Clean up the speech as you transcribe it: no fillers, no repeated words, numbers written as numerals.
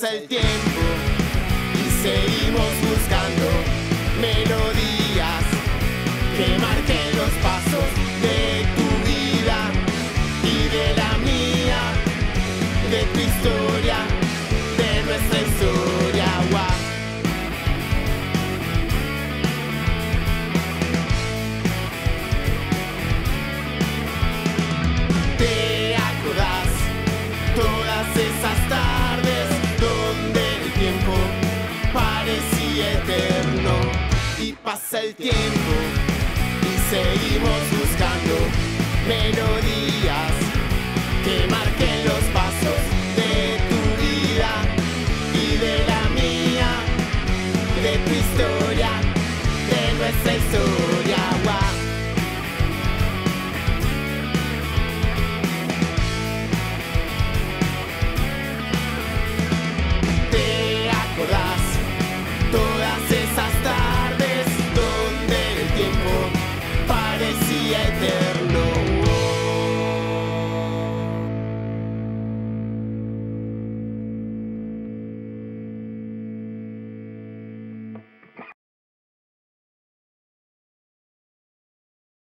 pasa el tiempo y seguimos buscando melodías que marquen los pasos de tu vida y de la mía, de tu historia, de nuestra historia. Guau. ¿Te acordás todas esas tardes donde el tiempo parecía eterno? Y pasa el tiempo y seguimos buscando melodías que marquen los pasos